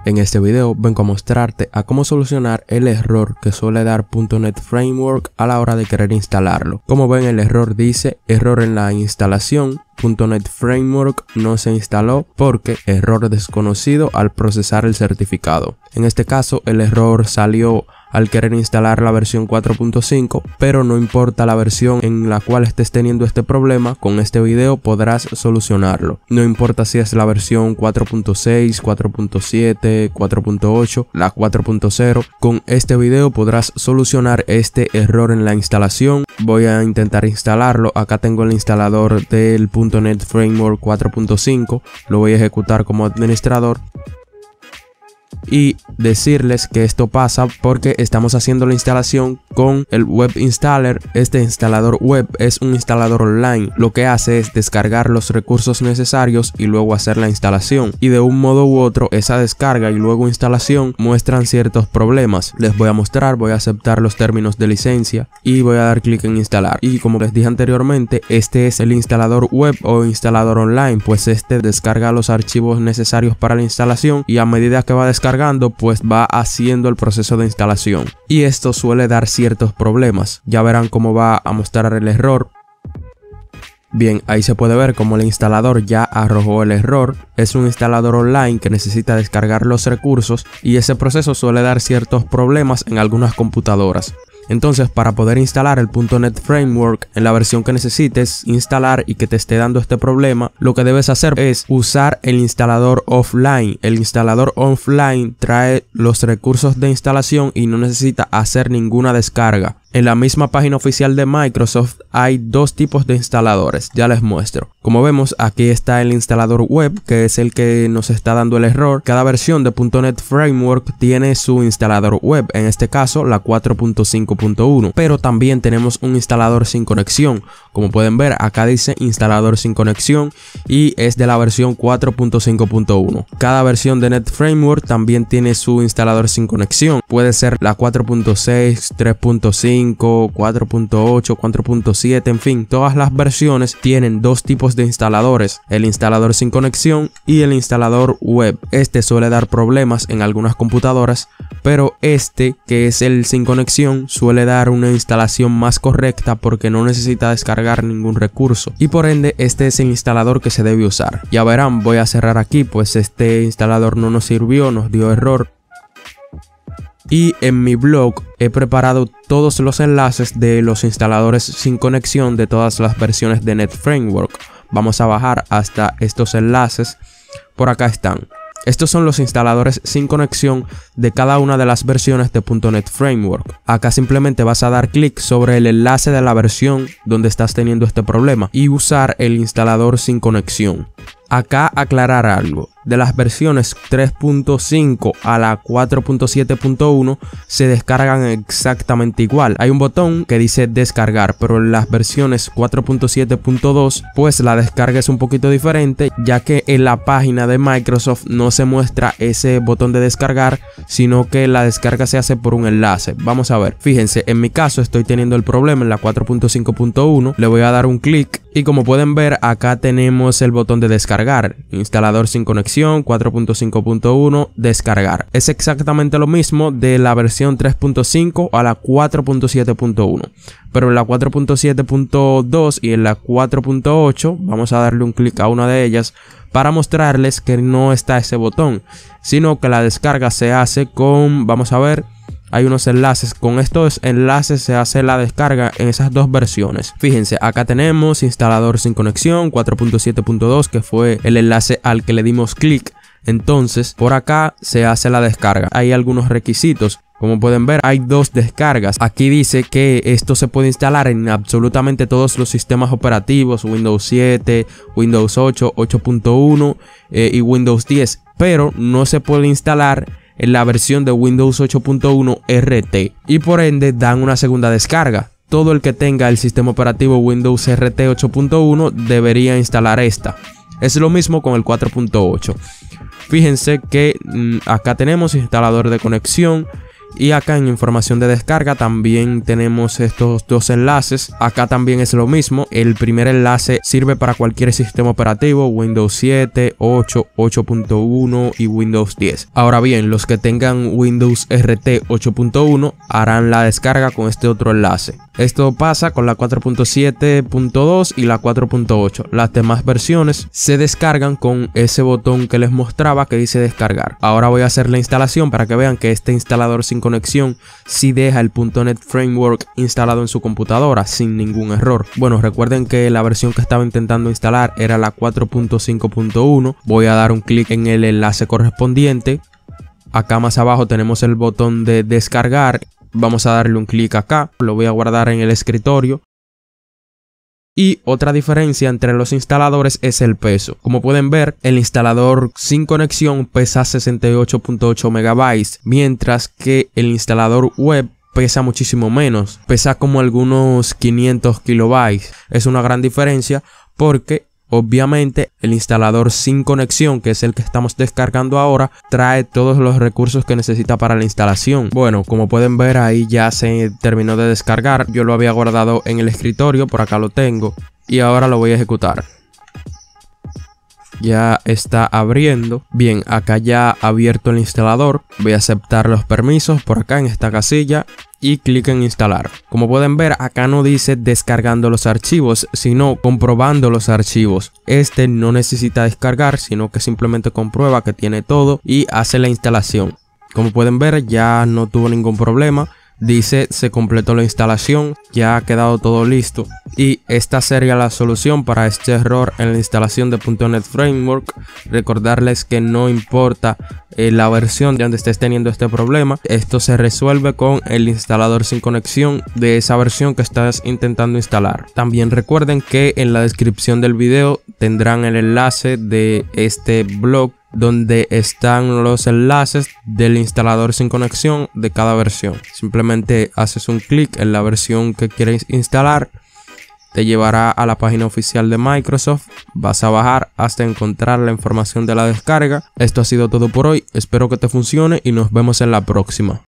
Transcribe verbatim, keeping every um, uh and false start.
En este video vengo a mostrarte a cómo solucionar el error que suele dar punto net Framework a la hora de querer instalarlo. Como ven, el error dice error en la instalación, punto net Framework no se instaló porque error desconocido al procesar el certificado. En este caso el error salió al querer instalar la versión cuatro punto cinco, pero no importa la versión en la cual estés teniendo este problema, con este video podrás solucionarlo. No importa si es la versión cuatro punto seis, cuatro punto siete, cuatro punto ocho, la cuatro punto cero, con este video podrás solucionar este error en la instalación. Voy a intentar instalarlo. Acá tengo el instalador del punto net Framework cuatro punto cinco, lo voy a ejecutar como administrador. Y decirles que esto pasa porque estamos haciendo la instalación con el web installer. Este instalador web es un instalador online. Lo que hace es descargar los recursos necesarios y luego hacer la instalación, y de un modo u otro esa descarga y luego instalación muestran ciertos problemas. Les voy a mostrar, voy a aceptar los términos de licencia y voy a dar clic en instalar. Y como les dije anteriormente, este es el instalador web o instalador online, pues este descarga los archivos necesarios para la instalación y a medida que va descargando pues va haciendo el proceso de instalación, y esto suele dar ciertos problemas. Ya verán cómo va a mostrar el error. Bien, ahí se puede ver cómo el instalador ya arrojó el error. Es un instalador online que necesita descargar los recursos y ese proceso suele dar ciertos problemas en algunas computadoras. Entonces, para poder instalar el punto net Framework en la versión que necesites instalar y que te esté dando este problema, lo que debes hacer es usar el instalador offline. El instalador offline trae los recursos de instalación y no necesita hacer ninguna descarga. En la misma página oficial de Microsoft hay dos tipos de instaladores, ya les muestro. Como vemos, aquí está el instalador web, que es el que nos está dando el error. Cada versión de punto net Framework tiene su instalador web, en este caso la cuatro punto cinco punto uno, pero también tenemos un instalador sin conexión. Como pueden ver, acá dice instalador sin conexión y es de la versión cuatro punto cinco punto uno. Cada versión de Net Framework también tiene su instalador sin conexión. Puede ser la cuatro punto seis, tres punto cinco, cuatro punto ocho, cuatro punto siete, en fin, todas las versiones tienen dos tipos de instaladores, el instalador sin conexión y el instalador web. Este suele dar problemas en algunas computadoras, pero este, que es el sin conexión, suele dar una instalación más correcta porque no necesita descargar ningún recurso, y por ende este es el instalador que se debe usar. Ya verán, voy a cerrar aquí, pues este instalador no nos sirvió, nos dio error. Y en mi blog he preparado todos los enlaces de los instaladores sin conexión de todas las versiones de Net Framework. Vamos a bajar hasta estos enlaces. Por acá están. Estos son los instaladores sin conexión de cada una de las versiones de punto net Framework. Acá simplemente vas a dar clic sobre el enlace de la versión donde estás teniendo este problema y usar el instalador sin conexión. Acá aclarar algo, de las versiones tres punto cinco a la cuatro punto siete punto uno se descargan exactamente igual. Hay un botón que dice descargar, pero en las versiones cuatro punto siete punto dos pues la descarga es un poquito diferente, ya que en la página de Microsoft no se muestra ese botón de descargar, sino que la descarga se hace por un enlace. Vamos a ver, fíjense, en mi caso estoy teniendo el problema en la cuatro punto cinco punto uno, le voy a dar un clic y como pueden ver acá tenemos el botón de descargar, instalador sin conexión, cuatro punto cinco punto uno, descargar. Es exactamente lo mismo de la versión tres punto cinco a la cuatro punto siete punto uno, pero en la cuatro punto siete punto dos y en la cuatro punto ocho vamos a darle un clic a una de ellas para mostrarles que no está ese botón, sino que la descarga se hace con, vamos a ver, hay unos enlaces, con estos enlaces se hace la descarga en esas dos versiones. Fíjense, acá tenemos instalador sin conexión cuatro punto siete punto dos, que fue el enlace al que le dimos clic. Entonces por acá se hace la descarga. Hay algunos requisitos. Como pueden ver, hay dos descargas. Aquí dice que esto se puede instalar en absolutamente todos los sistemas operativos, Windows siete, Windows ocho, ocho punto uno eh, y Windows diez, pero no se puede instalar en la versión de Windows ocho punto uno R T, y por ende dan una segunda descarga. Todo el que tenga el sistema operativo Windows R T ocho punto uno debería instalar esta. Es lo mismo con el cuatro punto ocho. Fíjense que mmm, acá tenemos instalador de conexión Y acá en información de descarga también tenemos estos dos enlaces. Acá también es lo mismo. El primer enlace sirve para cualquier sistema operativo, Windows siete, ocho, ocho punto uno y Windows diez. Ahora bien, los que tengan Windows R T ocho punto uno harán la descarga con este otro enlace. Esto pasa con la cuatro punto siete punto dos y la cuatro punto ocho. Las demás versiones se descargan con ese botón que les mostraba que dice descargar. Ahora voy a hacer la instalación para que vean que este instalador sin conexión sí deja el punto net Framework instalado en su computadora sin ningún error. Bueno, recuerden que la versión que estaba intentando instalar era la cuatro punto cinco punto uno. Voy a dar un clic en el enlace correspondiente. Acá más abajo tenemos el botón de descargar. Vamos a darle un clic acá, lo voy a guardar en el escritorio. Y otra diferencia entre los instaladores es el peso. Como pueden ver, el instalador sin conexión pesa sesenta y ocho punto ocho megabytes, mientras que el instalador web pesa muchísimo menos, pesa como algunos quinientos kilobytes. Es una gran diferencia porque obviamente el instalador sin conexión, que es el que estamos descargando ahora, trae todos los recursos que necesita para la instalación. Bueno, como pueden ver, ahí ya se terminó de descargar. Yo lo había guardado en el escritorio, por acá lo tengo, y ahora lo voy a ejecutar. Ya está abriendo. Bien, acá ya ha abierto el instalador. Voy a aceptar los permisos por acá en esta casilla y clic en instalar. Como pueden ver, acá no dice descargando los archivos, sino comprobando los archivos. Este no necesita descargar, sino que simplemente comprueba que tiene todo y hace la instalación. Como pueden ver, ya no tuvo ningún problema. Dice se completó la instalación, ya ha quedado todo listo. Y esta sería la solución para este error en la instalación de punto net Framework. Recordarles que no importa eh, la versión de donde estés teniendo este problema, esto se resuelve con el instalador sin conexión de esa versión que estás intentando instalar. También recuerden que en la descripción del video tendrán el enlace de este blog donde están los enlaces del instalador sin conexión de cada versión. Simplemente haces un clic en la versión que quieres instalar, te llevará a la página oficial de Microsoft, vas a bajar hasta encontrar la información de la descarga. Esto ha sido todo por hoy, espero que te funcione y nos vemos en la próxima.